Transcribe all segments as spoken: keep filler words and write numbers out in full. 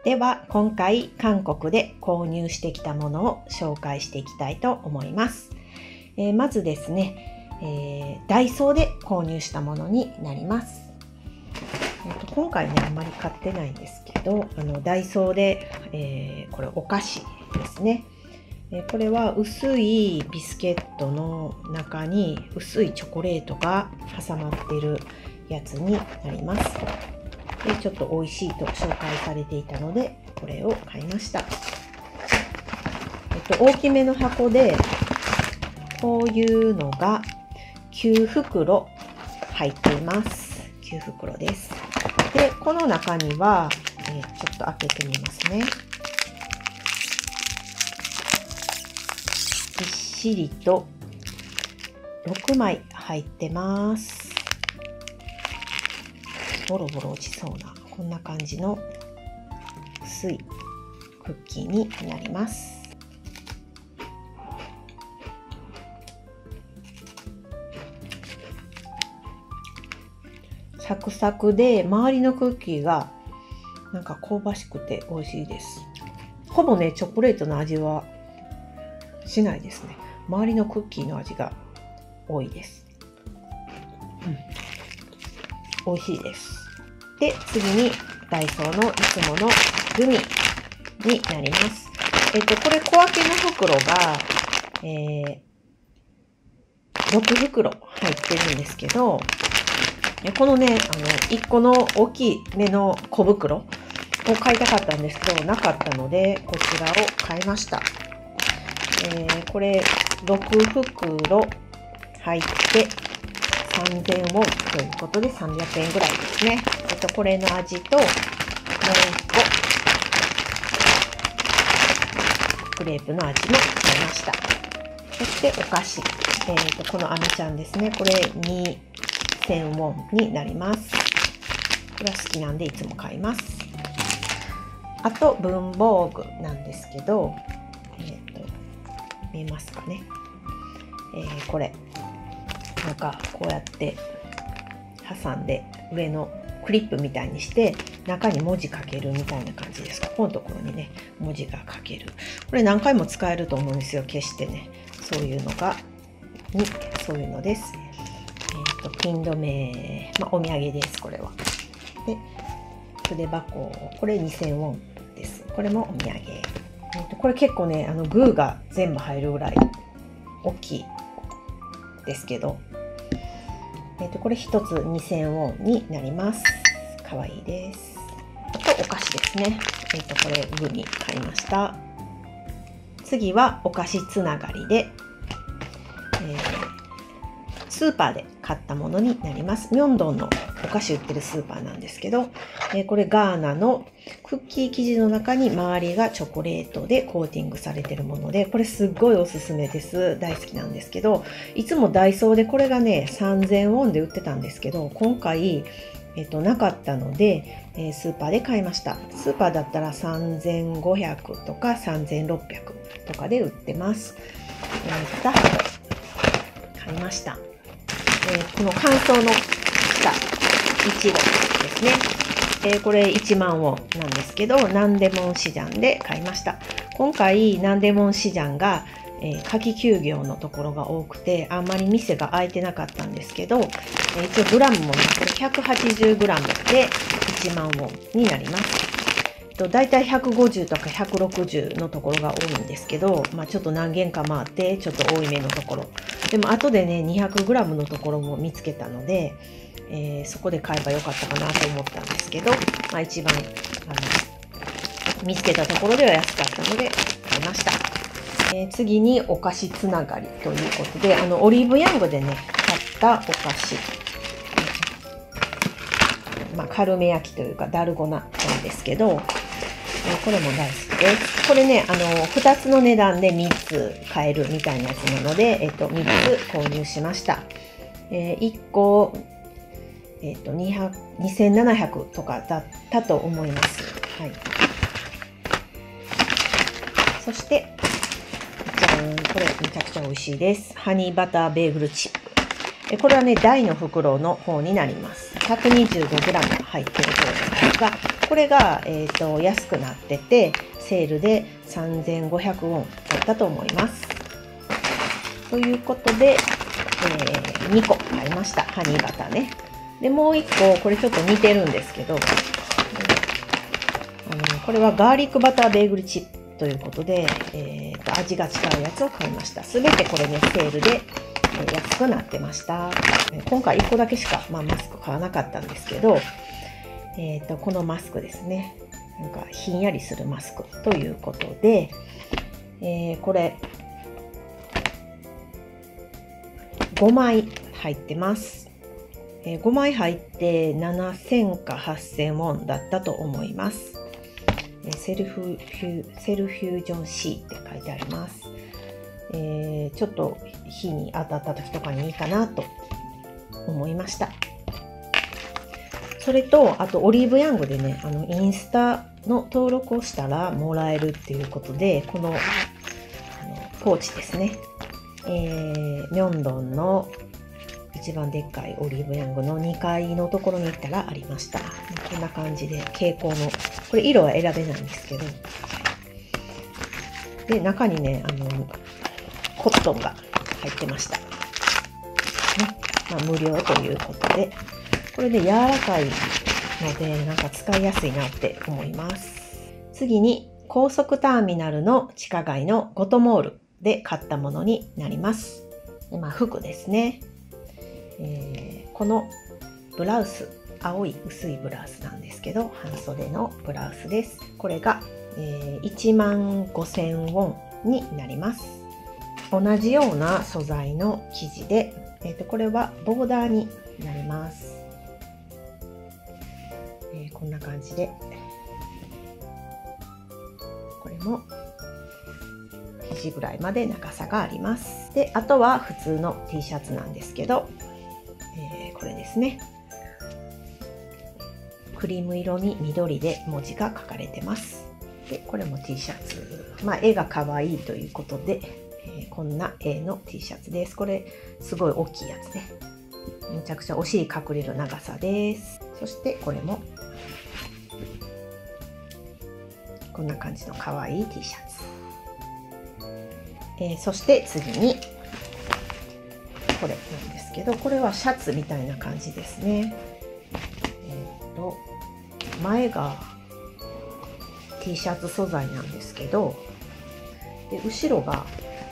では今回韓国で購入してきたものを紹介していきたいと思います。えー、まずですね、えー、ダイソーで購入したものになります。えー、と今回ねあんまり買ってないんですけど、あのダイソーで、えー、これお菓子ですね。えー、これは薄いビスケットの中に薄いチョコレートが挟まっているやつになります。でちょっと美味しいと紹介されていたのでこれを買いました。えっと、大きめの箱でこういうのがきゅうふくろ入っています。きゅうふくろです。でこの中には、えー、ちょっと開けてみますね。ぎっしりとろくまい入ってます。ボロボロ落ちそうなこんな感じの薄いクッキーになります。サクサクで周りのクッキーがなんか香ばしくて美味しいです。ほぼねチョコレートの味はしないですね。周りのクッキーの味が多いです。うん、美味しいです。で次にダイソーのいつものグミになります。えっとこれ小分けの袋が、えー、ろくふくろ入ってるんですけど、このねあのいっこの大きい目の小袋を買いたかったんですけどなかったのでこちらを買いました。えー、これろくふくろ入ってさんぜんウォンということでさんびゃくえんぐらいですね。えっと、これの味ともういっこクレープの味も買いました。そしてお菓子、えー、とこのアメちゃんですね。これにせんウォンになります。これは好きなんでいつも買います。あと文房具なんですけど、えー、と見えますかね。えー、これなんかこうやって挟んで上のクリップみたいにして中に文字書けるみたいな感じです。ここのところにね文字が書ける。これ何回も使えると思うんですよ。決してねそういうのがにそういうのです。えっとピン止め、まあ、お土産です。これはで筆箱、これにせんウォンです。これもお土産。えっとこれ結構ねあのグーが全部入るぐらい大きいですけど、えー、とこれひとつにせんウォンになります。かわいいです。あとお菓子ですね。えー、とこれグミ買いました。次はお菓子つながりで、えー、スーパーで買ったものになります。ミョンドンのお菓子売ってるスーパーなんですけど、えー、これガーナのクッキー生地の中に周りがチョコレートでコーティングされてるもので、これすっごいおすすめです。大好きなんですけど、いつもダイソーでこれがねさんぜんウォンで売ってたんですけど、今回、えっと、なかったので、えー、スーパーで買いました。スーパーだったらさんぜんごひゃくとかさんぜんろっぴゃくとかで売ってます。えー、に箱買いました。えー、この乾燥のしたいちごですね。えー、これいちまんウォンなんですけど、ナンデモンシジャンで買いました。今回ナンデモンシジャンが、えー、夏季休業のところが多くてあんまり店が開いてなかったんですけど、えー、一応グラムもねこれひゃくはちじゅうグラムでいちまんウォンになります。だいたいひゃくごじゅうとかひゃくろくじゅうのところが多いんですけど、まあ、ちょっと何軒か回ってちょっと多いめのところでも後でねにひゃくグラムのところも見つけたので、えー、そこで買えばよかったかなと思ったんですけど、まあ、一番あの見つけたところでは安かったので買いました。えー、次にお菓子つながりということで、あのオリーブヤングでね買ったお菓子、まあ、カルメ焼きというかダルゴナなんですけど、これも大好きです。これね、あの、ふたつの値段でみっつ買えるみたいなやつなので、えっと、みっつ購入しました。えー、いっこ、えっと、にせんななひゃくとかだったと思います。はい。そして、じゃん、これめちゃくちゃ美味しいです。ハニーバターベーグルチップ。これはね、大の袋の方になります。ひゃくにじゅうごグラム 入ってる方なんですが、ここれが、えーと、安くなってて、セールでさんぜんごひゃくウォンだったと思います。ということで、えー、にこ買いました。ハニーバターね。で、もういっこ、これちょっと似てるんですけど、あのこれはガーリックバターベーグルチップということで、えーと、味が違うやつを買いました。すべてこれね、セールで安くなってました。今回いっこだけしか、まあ、マスク買わなかったんですけど、えーと、このマスクですね。なんかひんやりするマスクということで、えー、これごまい入ってます。えー、ごまい入ってななせんかはっせんウォンだったと思います。セルフフュセルフュージョン C って書いてあります。えー、ちょっと火に当たった時とかにいいかなと思いました。それと、あとオリーブヤングでね、あのインスタの登録をしたらもらえるっていうことで、この、あのポーチですね、えー、ミョンドンの一番でっかいオリーブヤングのにかいのところに行ったらありました。こんな感じで蛍光の、これ色は選べないんですけど、で中にね、あのコットンが入ってました、ね。まあ、無料ということで、これで柔らかいのでなんか使いやすいなって思います。次に高速ターミナルの地下街のゴトモールで買ったものになります。で、まあ、服ですね。えー、このブラウス、青い薄いブラウスなんですけど、半袖のブラウスです。これが、えー、いちまんごせんウォンになります。同じような素材の生地で、えーと、これはボーダーになります。えー、こんな感じで、これも肘ぐらいまで長さがあります。で、あとは普通の T シャツなんですけど、えー、これですね。クリーム色に緑で文字が書かれてます。で、これも T シャツ。まあ、絵が可愛いということで、えー、こんな絵の T シャツです。これ、すごい大きいやつね。めちゃくちゃお尻隠れる長さです。そして、これも、こんな感じの可愛い T シャツ。えー、そして次に、これなんですけど、これはシャツみたいな感じですね。えっと、前が T シャツ素材なんですけど、で後ろが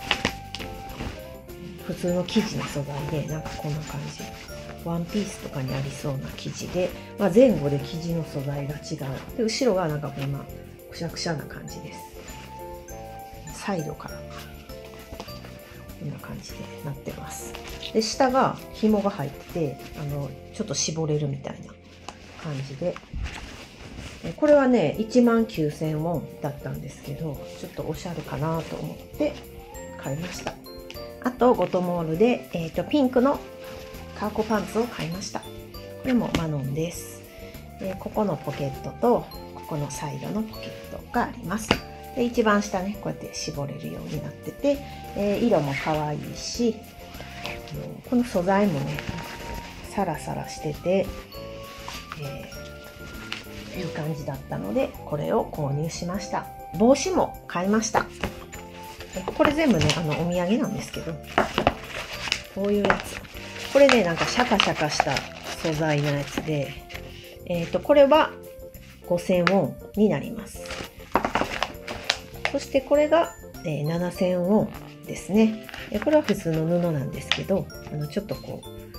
普通の生地の素材で、なんかこんな感じ。ワンピースとかにありそうな生地で、まあ、前後で生地の素材が違う。で後ろがなんかこんなくしゃくしゃな感じです。サイドからこんな感じでなってます。で下が紐が入ってて、あのちょっと絞れるみたいな感じで、これはねいちまんきゅうせんウォンだったんですけど、ちょっとおしゃれかなと思って買いました。あとゴトモールで、えーと、ピンクのカーコパンツを買いました。これもマノンです。えー、ここのポケットとここのサイドのポケットがあります。で一番下ね、こうやって絞れるようになってて、えー、色も可愛いし、この素材もねサラサラしてて、えー、いい感じだったのでこれを購入しました。帽子も買いました。これ全部ねあのお土産なんですけど、こういうやつ、これねなんかシャカシャカした素材のやつで、えっとこれはごせんウォンになります。そしてこれが、えー、ななせんウォンですね。これは普通の布なんですけど、あのちょっとこ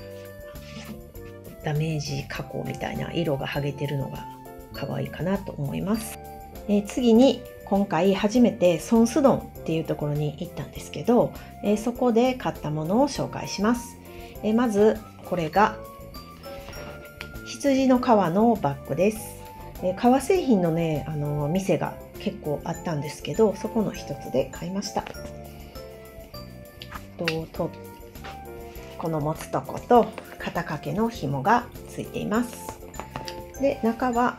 うダメージ加工みたいな色が剥げてるのが可愛いかなと思います。えー、次に今回初めてソンスドンっていうところに行ったんですけど、えー、そこで買ったものを紹介します。えー、まずこれが羊の革のバッグです。えー、革製品のね、あのー、店が結構あったんですけど、そこの一つで買いました。ととこの持つとこと肩掛けの紐がついています。で中は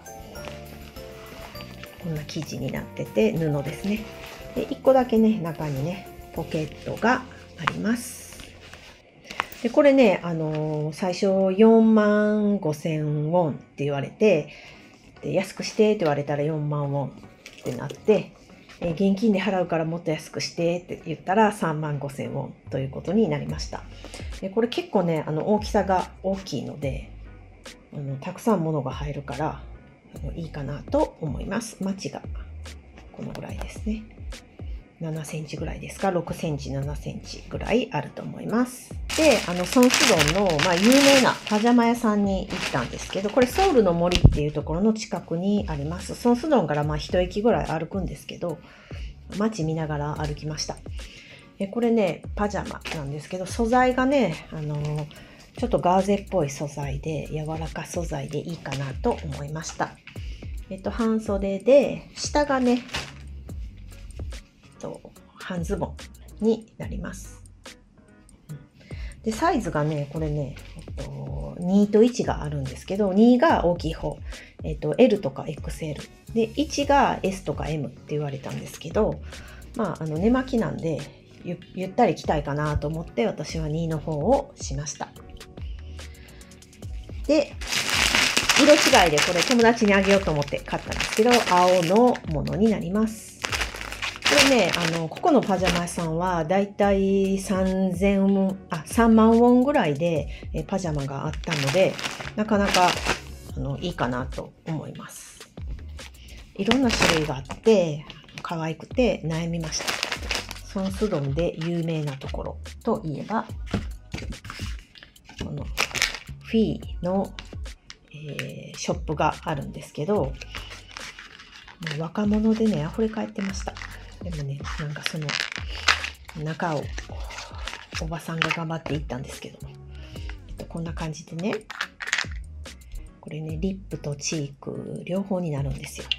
こんな生地になってて布ですね。でいっこだけね中にねポケットがあります。でこれね、あのー、最初よんまんごせんウォンって言われて、 で安くしてって言われたらよんまんウォンってなって、えー、現金で払うからもっと安くしてって言ったらさんまんごせんウォンということになりました。でこれ結構ね、あの大きさが大きいので、あのたくさん物が入るからあのいいかなと思います。マチがこのぐらいですね。ななセンチぐらいですか、ろくセンチ、ななセンチぐらいあると思います。で、あの、ソンスドンの、まあ、有名なパジャマ屋さんに行ったんですけど、これソウルの森っていうところの近くにあります。ソンスドンからまあ一駅ぐらい歩くんですけど、街見ながら歩きました。えこれね、パジャマなんですけど、素材がね、あのー、ちょっとガーゼっぽい素材で、柔らか素材でいいかなと思いました。えっと、半袖で、下がね、半ズボンになります。で、サイズがね、これね、えっと、にといちがあるんですけど、にが大きい方、えっと、エル とか エックスエル。で、いちが エス とか エム って言われたんですけど、まあ、あの、寝巻きなんでゆ、ゆったり着たいかなと思って、私はにの方をしました。で、色違いでこれ友達にあげようと思って買ったんですけど、青のものになります。これね、あの、ここのパジャマ屋さんはだいたいさんぜんウォン、あ、さんまんウォンぐらいでえパジャマがあったので、なかなかあのいいかなと思います。いろんな種類があって、可愛くて悩みました。ソンスドンで有名なところといえば、このフィーの、えー、ショップがあるんですけど、若者でね、溢れ返ってました。でもね、なんかその中をおばさんが頑張っていったんですけど、えっと、こんな感じでね、これね、リップとチーク両方になるんですよ。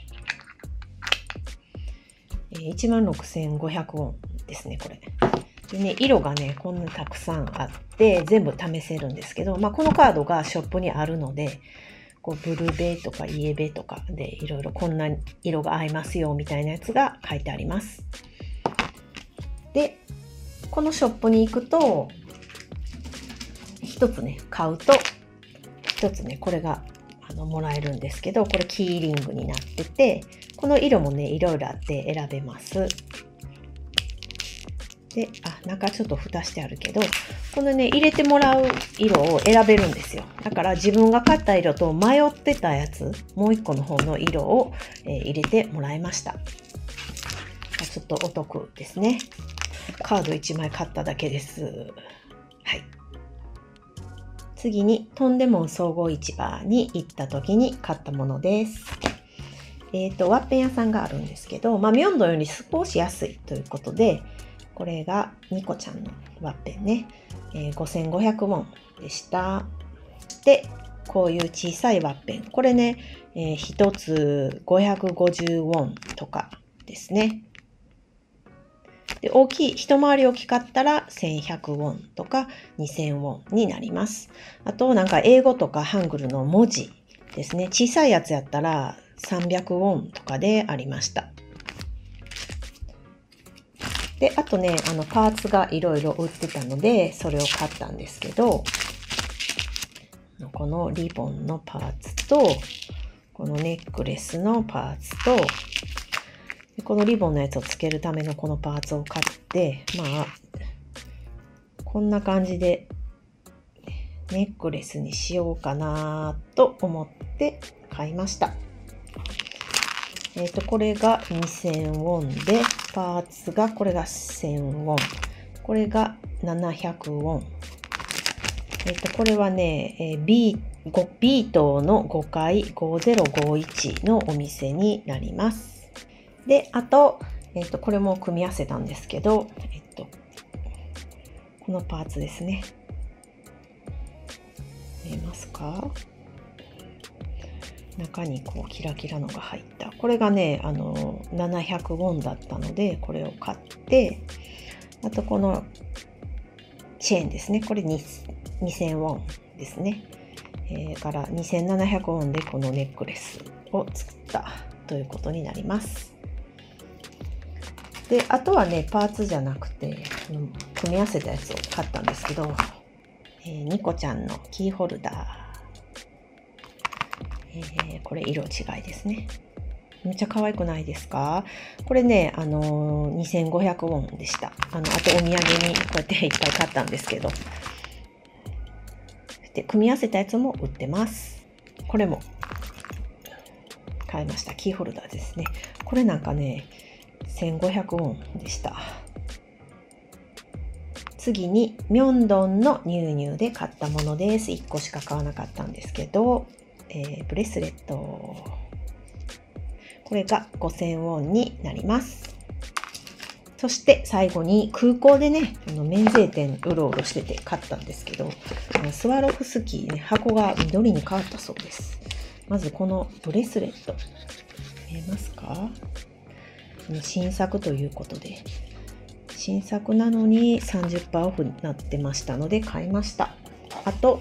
えー、いちまんろくせんごひゃくウォンですね、これ。でね、色がね、こんなたくさんあって、全部試せるんですけど、まあ、このカードがショップにあるので、こうブルベとかイエベとかでいろいろこんな色が合いますよみたいなやつが書いてあります。で、このショップに行くと、一つね、買うと、一つね、これがあのもらえるんですけど、これキーリングになってて、この色もね、いろいろあって選べます。で、あ、中ちょっと蓋してあるけど、このね、入れてもらう色を選べるんですよ。だから自分が買った色と迷ってたやつ、もう一個の方の色を、えー、入れてもらいました。ちょっとお得ですね。カードいちまい買っただけです。はい。次に、トンデモン総合市場に行った時に買ったものです。えっと、ワッペン屋さんがあるんですけど、まあ、ミョンドンより少し安いということで、これがニコちゃんのワッペンね、えー、ごせんごひゃくウォンでした。で、こういう小さいワッペン。これね、えー、ひとつごひゃくごじゅうウォンとかですね。で、大きい、一回り大きかったらせんひゃくウォンとかにせんウォンになります。あと、なんか英語とかハングルの文字ですね。小さいやつやったらさんびゃくウォンとかでありました。で、あとね、あの、パーツがいろいろ売ってたので、それを買ったんですけど、このリボンのパーツと、このネックレスのパーツと、このリボンのやつをつけるためのこのパーツを買って、まあ、こんな感じでネックレスにしようかなと思って買いました。えっと、これがにせんウォンで、パーツが、これがせんウォン。これがななひゃくウォン。えっと、これはね、えー、B、B 棟のごかいごぜろごいちのお店になります。で、あと、えっと、これも組み合わせたんですけど、えっと、このパーツですね。見えますか？中にこうキラキラのが入った。これがね、あの、ななひゃくウォンだったので、これを買って、あとこのチェーンですね。これにせんウォンですね。えー、からにせんななひゃくウォンでこのネックレスを作ったということになります。で、あとはね、パーツじゃなくて、組み合わせたやつを買ったんですけど、えー、ニコちゃんのキーホルダー。 えー、これ色違いですね。めっちゃ可愛くないですか？これね、あのー、にせんごひゃくウォンでした。あの、あとお土産にこうやっていっぱい買ったんですけど。で、組み合わせたやつも売ってます。これも買いました。キーホルダーですね。これなんかね、せんごひゃくウォンでした。次に、ミョンドンのニューニューで買ったものです。いっこしか買わなかったんですけど、えー、ブレスレット。これがごせんウォンになります。そして最後に空港でね、あの免税店うろうろしてて買ったんですけど、スワロフスキーね、箱が緑に変わったそうです。まずこのブレスレット。見えますか？新作ということで。新作なのに さんじゅっパーセント オフになってましたので買いました。あと、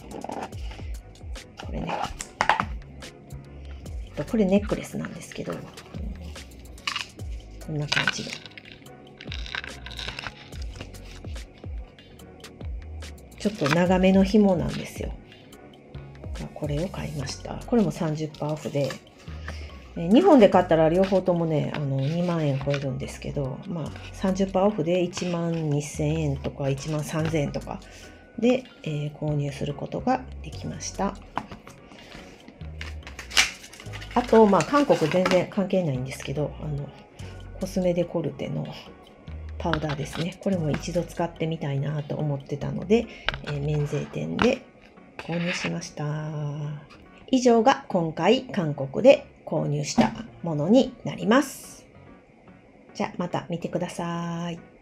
これね。これネックレスなんですけど、こんな感じで。ちょっと長めの紐なんですよ。これを買いました。これも さんじゅっパーセント オフで、日本で買ったら両方ともね、あのにまんえん超えるんですけど、まあ、さんじゅっパーセント オフでいちまんにせんえんとかいちまんさんぜんえんとかで、えー、購入することができました。あと、まあ、韓国全然関係ないんですけど、あのコスメデコルテのパウダーですね。これも一度使ってみたいなと思ってたので、えー、免税店で購入しました。以上が今回韓国で購入したものになります。じゃあまた見てください。